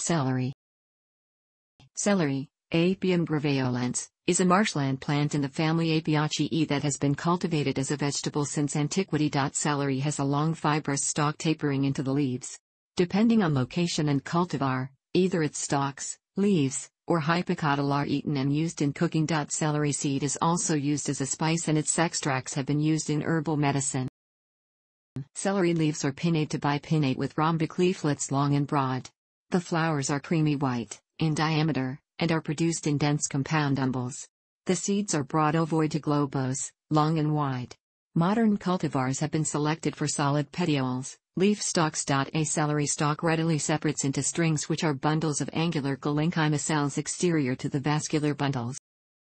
Celery. Celery, Apium graveolens, is a marshland plant in the family Apiaceae that has been cultivated as a vegetable since antiquity. Celery has a long fibrous stalk tapering into the leaves. Depending on location and cultivar, either its stalks, leaves, or hypocotyl are eaten and used in cooking. Celery seed is also used as a spice and its extracts have been used in herbal medicine. Celery leaves are pinnate to bipinnate with rhombic leaflets long and broad. The flowers are creamy white, in diameter, and are produced in dense compound umbels. The seeds are broad ovoid to globose, long and wide. Modern cultivars have been selected for solid petioles, leaf stalks. A celery stalk readily separates into strings which are bundles of angular parenchyma cells exterior to the vascular bundles.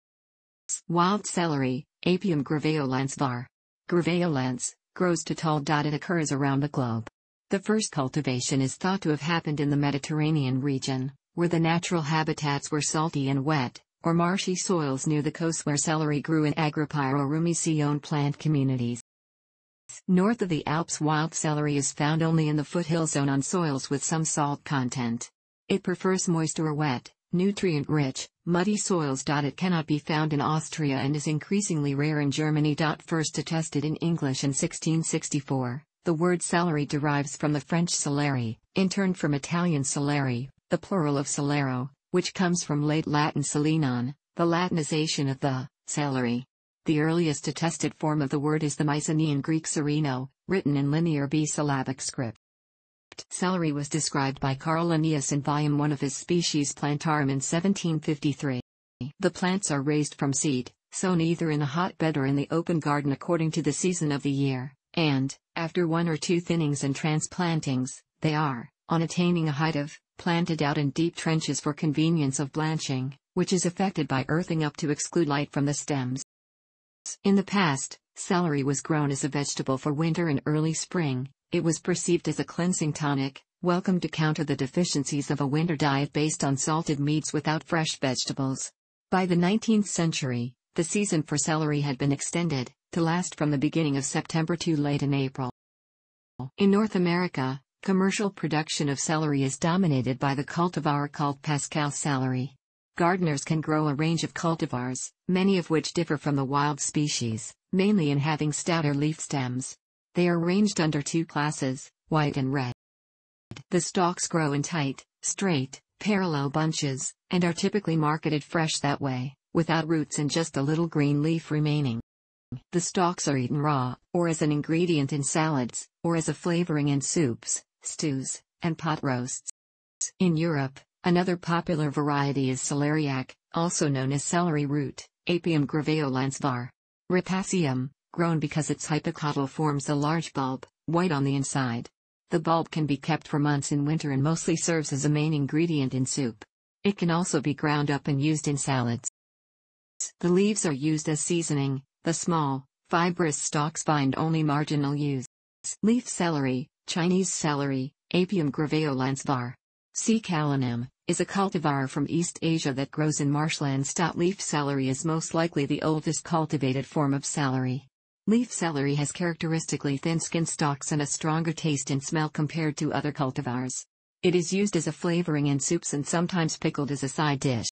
Wild celery, Apium graveolens var. Graveolens, grows to tall. It occurs around the globe. The first cultivation is thought to have happened in the Mediterranean region, where the natural habitats were salty and wet, or marshy soils near the coast where celery grew in Agropyrorumiceone plant communities. North of the Alps, wild celery is found only in the foothill zone on soils with some salt content. It prefers moist or wet, nutrient-rich, muddy soils. It cannot be found in Austria and is increasingly rare in Germany. First attested in English in 1664, the word celery derives from the French celere, in turn from Italian celere, the plural of celero, which comes from late Latin selenon, the Latinization of the celery. The earliest attested form of the word is the Mycenaean Greek sereno, written in linear bisyllabic script. Celery was described by Carl Linnaeus in Volume 1 of his Species Plantarum in 1753. The plants are raised from seed, sown either in a hotbed or in the open garden according to the season of the year, and, after one or two thinnings and transplantings, they are, on attaining a height of, planted out in deep trenches for convenience of blanching, which is effected by earthing up to exclude light from the stems. In the past, celery was grown as a vegetable for winter and early spring. It was perceived as a cleansing tonic, welcome to counter the deficiencies of a winter diet based on salted meats without fresh vegetables. By the 19th century, the season for celery had been extended, to last from the beginning of September to late in April. In North America, commercial production of celery is dominated by the cultivar called Pascal celery. Gardeners can grow a range of cultivars, many of which differ from the wild species, mainly in having stouter leaf stems. They are ranged under two classes, white and red. The stalks grow in tight, straight, parallel bunches, and are typically marketed fresh that way, without roots and just a little green leaf remaining. The stalks are eaten raw, or as an ingredient in salads, or as a flavoring in soups, stews, and pot roasts. In Europe, another popular variety is celeriac, also known as celery root, Apium graveolens var. Rapaceum, grown because its hypocotyl forms a large bulb, white on the inside. The bulb can be kept for months in winter and mostly serves as a main ingredient in soup. It can also be ground up and used in salads. The leaves are used as seasoning. The small, fibrous stalks find only marginal use. Leaf celery, Chinese celery, Apium graveolens var. C. calenum, is a cultivar from East Asia that grows in marshlands. Leaf celery is most likely the oldest cultivated form of celery. Leaf celery has characteristically thin-skinned stalks and a stronger taste and smell compared to other cultivars. It is used as a flavoring in soups and sometimes pickled as a side dish.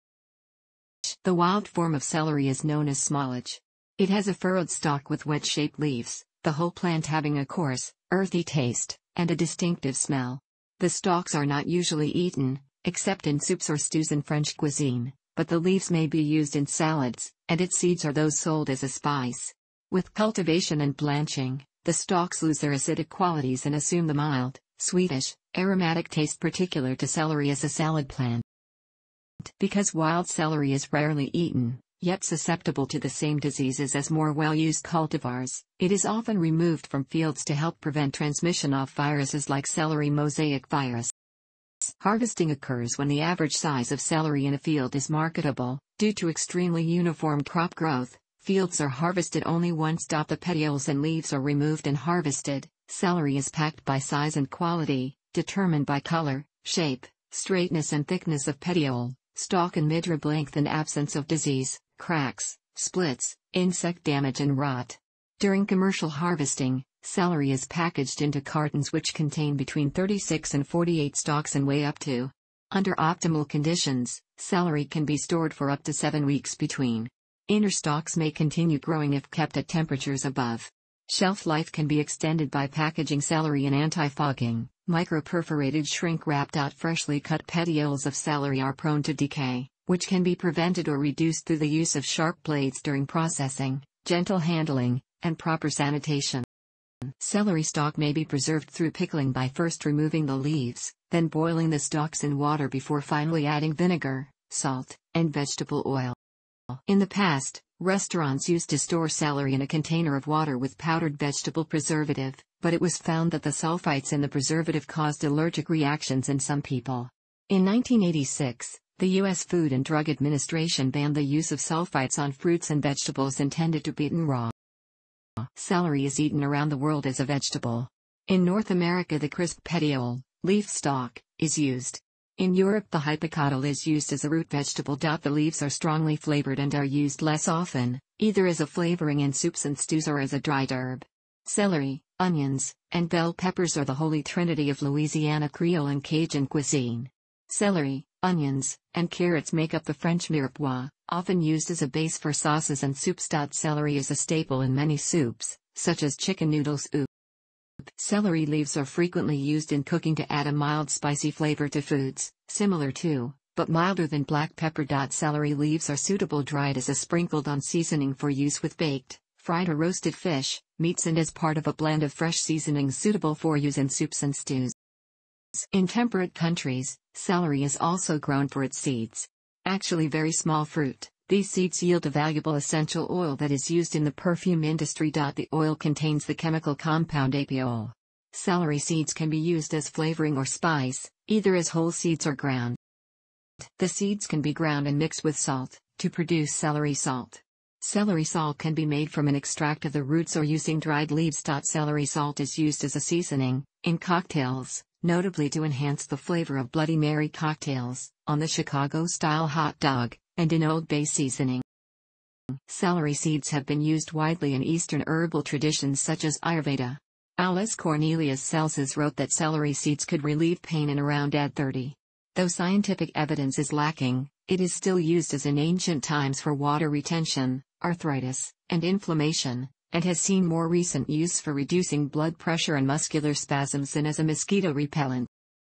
The wild form of celery is known as smallage. It has a furrowed stalk with wedge-shaped leaves, the whole plant having a coarse, earthy taste, and a distinctive smell. The stalks are not usually eaten, except in soups or stews in French cuisine, but the leaves may be used in salads, and its seeds are those sold as a spice. With cultivation and blanching, the stalks lose their acidic qualities and assume the mild, sweetish, aromatic taste particular to celery as a salad plant. Because wild celery is rarely eaten, yet susceptible to the same diseases as more well-used cultivars, it is often removed from fields to help prevent transmission of viruses like celery mosaic virus. Harvesting occurs when the average size of celery in a field is marketable. Due to extremely uniform crop growth, fields are harvested only once. The petioles and leaves are removed and harvested. Celery is packed by size and quality, determined by color, shape, straightness and thickness of petiole, stalk and midrib length and absence of disease, cracks, splits, insect damage and rot. During commercial harvesting, celery is packaged into cartons which contain between 36 and 48 stalks and weigh up to Under optimal conditions, celery can be stored for up to 7 weeks between. Inner stalks may continue growing if kept at temperatures above. Shelf life can be extended by packaging celery in anti-fogging, microperforated shrink wrap. Freshly cut petioles of celery are prone to decay, which can be prevented or reduced through the use of sharp blades during processing, gentle handling, and proper sanitation. Celery stalk may be preserved through pickling by first removing the leaves, then boiling the stalks in water before finally adding vinegar, salt, and vegetable oil. In the past, restaurants used to store celery in a container of water with powdered vegetable preservative, but it was found that the sulfites in the preservative caused allergic reactions in some people. In 1986, the U.S. Food and Drug Administration banned the use of sulfites on fruits and vegetables intended to be eaten raw. Celery is eaten around the world as a vegetable. In North America, the crisp petiole, leaf stalk, is used. In Europe, the hypocotyl is used as a root vegetable. The leaves are strongly flavored and are used less often, either as a flavoring in soups and stews or as a dried herb. Celery, onions, and bell peppers are the holy trinity of Louisiana Creole and Cajun cuisine. Celery, onions, and carrots make up the French mirepoix, often used as a base for sauces and soups. Celery is a staple in many soups, such as chicken noodle soup. Celery leaves are frequently used in cooking to add a mild spicy flavor to foods, similar to, but milder than black pepper. Celery leaves are suitable dried as a sprinkled on seasoning for use with baked, fried or roasted fish, meats, and as part of a blend of fresh seasonings suitable for use in soups and stews. In temperate countries, celery is also grown for its seeds. Actually very small fruit, these seeds yield a valuable essential oil that is used in the perfume industry. The oil contains the chemical compound apiol. Celery seeds can be used as flavoring or spice, either as whole seeds or ground. The seeds can be ground and mixed with salt, to produce celery salt. Celery salt can be made from an extract of the roots or using dried leaves. Celery salt is used as a seasoning, in cocktails, notably to enhance the flavor of Bloody Mary cocktails, on the Chicago-style hot dog, and in Old Bay seasoning. Celery seeds have been used widely in Eastern herbal traditions such as Ayurveda. Alice Cornelius Celsus wrote that celery seeds could relieve pain in around AD 30. Though scientific evidence is lacking, it is still used as in ancient times for water retention, arthritis, and inflammation, and has seen more recent use for reducing blood pressure and muscular spasms than as a mosquito repellent.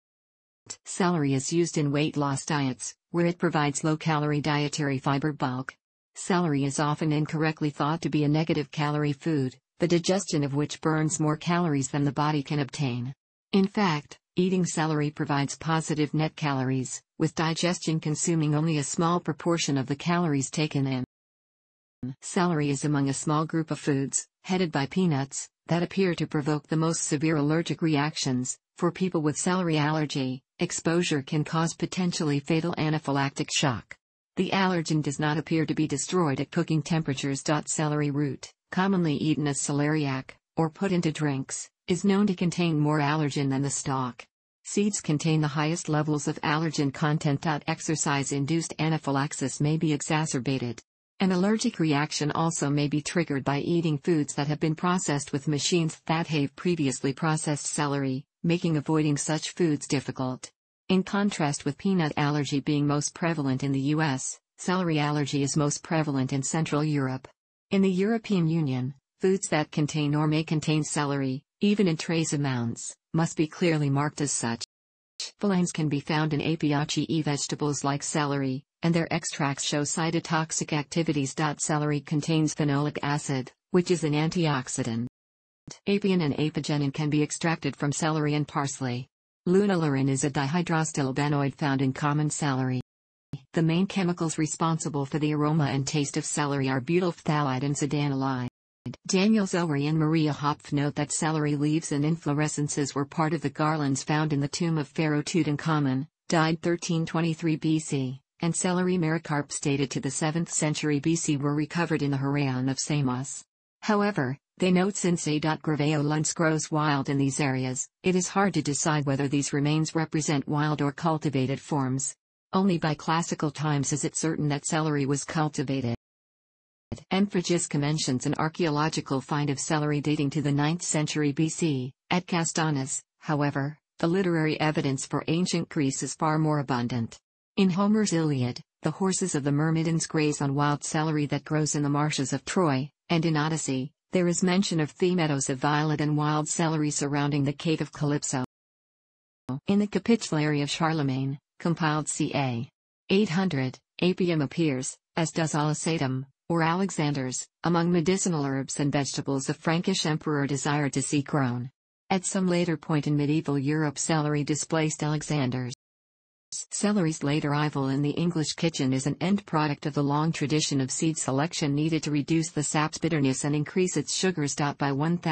Celery is used in weight loss diets, where it provides low-calorie dietary fiber bulk. Celery is often incorrectly thought to be a negative calorie food, the digestion of which burns more calories than the body can obtain. In fact, eating celery provides positive net calories, with digestion consuming only a small proportion of the calories taken in. Celery is among a small group of foods, headed by peanuts, that appear to provoke the most severe allergic reactions. For people with celery allergy, exposure can cause potentially fatal anaphylactic shock. The allergen does not appear to be destroyed at cooking temperatures. Celery root, commonly eaten as celeriac, or put into drinks, is known to contain more allergen than the stalk. Seeds contain the highest levels of allergen content. Exercise-induced anaphylaxis may be exacerbated. An allergic reaction also may be triggered by eating foods that have been processed with machines that have previously processed celery, making avoiding such foods difficult. In contrast with peanut allergy being most prevalent in the US, celery allergy is most prevalent in Central Europe. In the European Union, foods that contain or may contain celery, even in trace amounts, must be clearly marked as such. Phyllones can be found in Apiaceae vegetables like celery, and their extracts show cytotoxic activities. Celery contains phenolic acid, which is an antioxidant. Apiin and apigenin can be extracted from celery and parsley. Lunularin is a dihydroxyl found in common celery. The main chemicals responsible for the aroma and taste of celery are butyl phthalate and zidanolide. Daniel Zohri and Maria Hopf note that celery leaves and inflorescences were part of the garlands found in the tomb of Pharaoh Tutankhamun, died 1323 BC, and celery mericarps dated to the 7th century BC were recovered in the Haraon of Samos. However, they note since A. graveolens grows wild in these areas, it is hard to decide whether these remains represent wild or cultivated forms. Only by classical times is it certain that celery was cultivated. Amphragiska mentions an archaeological find of celery dating to the 9th century BC, at Kastanas, however, The literary evidence for ancient Greece is far more abundant. In Homer's Iliad, the horses of the Myrmidons graze on wild celery that grows in the marshes of Troy, and in Odyssey, there is mention of meadows of violet and wild celery surrounding the cave of Calypso. In the Capitulary of Charlemagne, compiled ca. 800, apium appears, as does alisatum, or Alexander's, among medicinal herbs and vegetables the Frankish emperor desired to see grown. At some later point in medieval Europe, celery displaced Alexander's. Celery's late arrival in the English kitchen is an end product of the long tradition of seed selection needed to reduce the sap's bitterness and increase its sugars. By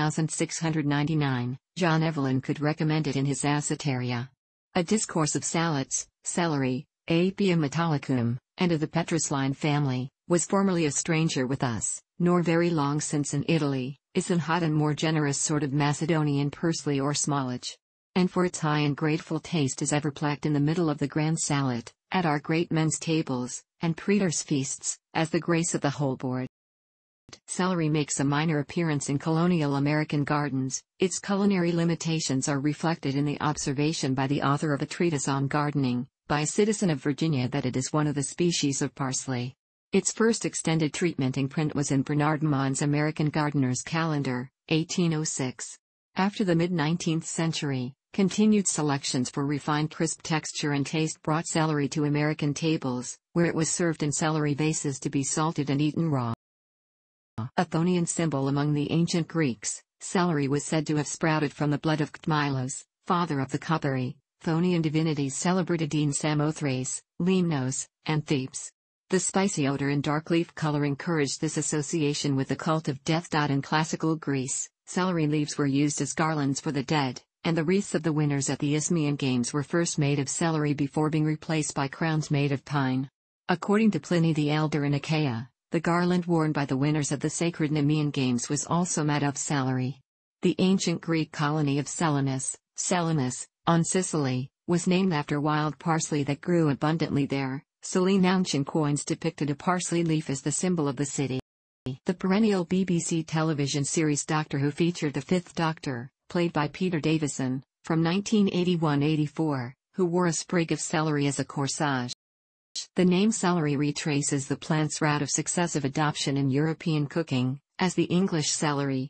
1699, John Evelyn could recommend it in his Acetaria. A Discourse of Salads, celery, Apium metallicum, and of the petrusline family, was formerly a stranger with us, nor very long since in Italy, is an hot and more generous sort of Macedonian parsley or smallage. And for its high and grateful taste is ever placked in the middle of the grand salad, at our great men's tables, and praetors' feasts, as the grace of the whole board. Celery makes a minor appearance in colonial American gardens. Its culinary limitations are reflected in the observation by the author of a treatise on gardening, by a citizen of Virginia, that it is one of the species of parsley. Its first extended treatment in print was in Bernard Mann's American Gardener's Calendar, 1806. After the mid-19th century, continued selections for refined crisp texture and taste brought celery to American tables, where it was served in celery vases to be salted and eaten raw. A Chthonian symbol among the ancient Greeks, celery was said to have sprouted from the blood of Ctmilos, father of the cupari, Chthonian divinities celebrated in Samothrace, Lemnos, and Thebes. The spicy odor and dark leaf color encouraged this association with the cult of death. In classical Greece, celery leaves were used as garlands for the dead, and the wreaths of the winners at the Isthmian Games were first made of celery before being replaced by crowns made of pine. According to Pliny the Elder in Achaia, the garland worn by the winners of the sacred Nemean Games was also made of celery. The ancient Greek colony of Selinus, on Sicily, was named after wild parsley that grew abundantly there. Selenauntian coins depicted a parsley leaf as the symbol of the city. The perennial BBC television series Doctor Who featured the Fifth Doctor, played by Peter Davison, from 1981-84, who wore a sprig of celery as a corsage. The name celery retraces the plant's route of successive adoption in European cooking, as the English celery,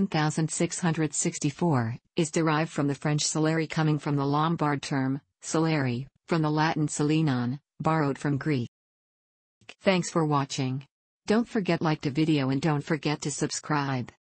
1664, is derived from the French celere, coming from the Lombard term, celere, from the Latin selenon, borrowed from Greek. Thanks for watching. Don't forget like the video and don't forget to subscribe.